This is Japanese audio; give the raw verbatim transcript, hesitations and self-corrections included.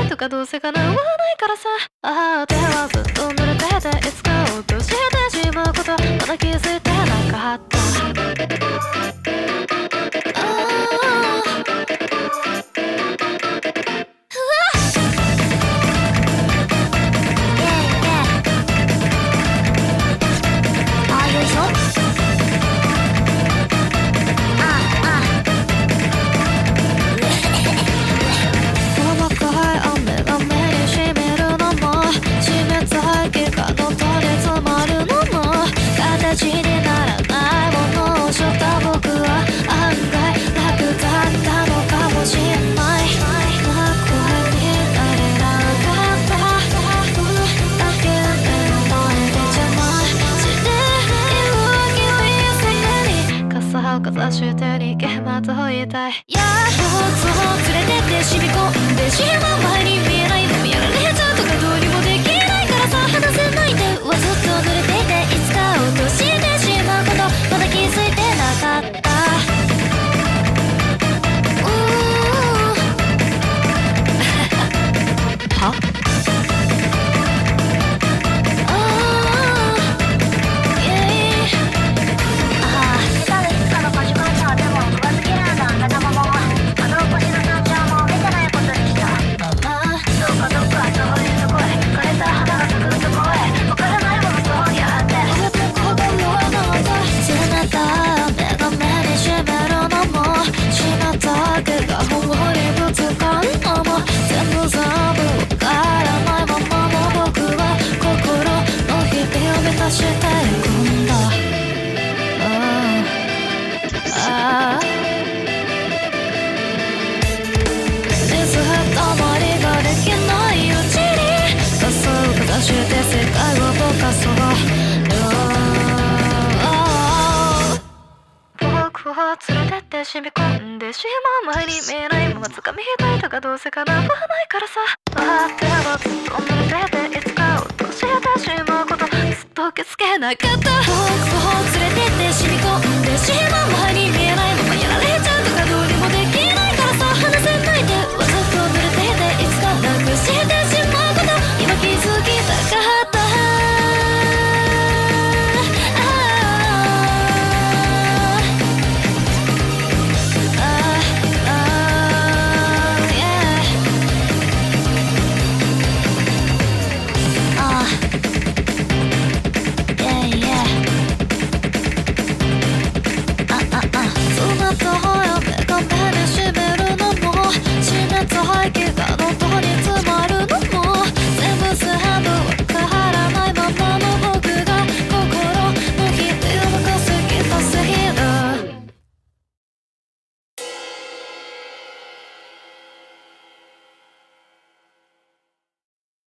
とかどうせ叶わないからさ。ああ手はずっと濡れてていつか落としてしまうことまだ気づいてなかった。ああよいしょ。形にならないものを背負った僕は案外楽だったのかもしれない。声になれなかっただけで前で邪魔しているわけを言うせに傘をかざして逃げまた追いたい。やっと連れてって染み込んでしまう前に見えないでもやられちゃうとかどうにもできないからさ。話せないではずっと濡れていていつか落としてしまうことまだ気づいてなかった。はしていくんだ。水たまりができないうちに傘をかざして世界をぼかそう。僕は連れてって染み込んでしまう前に見えないまま掴みたいとかどうせ叶わないからさ。あってはずっと濡れてていつか落としてしまうことずっと気づけなかった。僕を連れてって染み込んでしまう